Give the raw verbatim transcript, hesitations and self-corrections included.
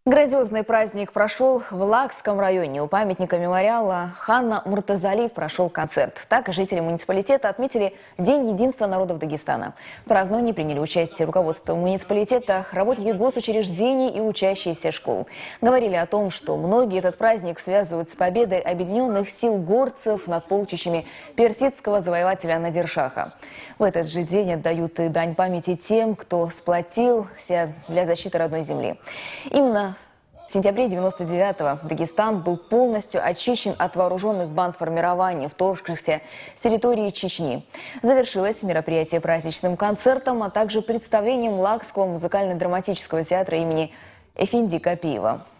Грандиозный праздник прошел в Лакском районе. У памятника мемориала Ханна Муртазали прошел концерт. Так жители муниципалитета отметили День единства народов Дагестана. В праздновании приняли участие руководство муниципалитета, работники госучреждений и учащиеся школ. Говорили о том, что многие этот праздник связывают с победой объединенных сил горцев над полчищами персидского завоевателя Надир-Шаха. В этот же день отдают и дань памяти тем, кто сплотился для защиты родной земли. Именно в сентябре девяносто девятого Дагестан был полностью очищен от вооруженных бандформирований, вторгшихся с территории Чечни. Завершилось мероприятие праздничным концертом, а также представлением Лакского музыкально-драматического театра имени Эфенди Капиева.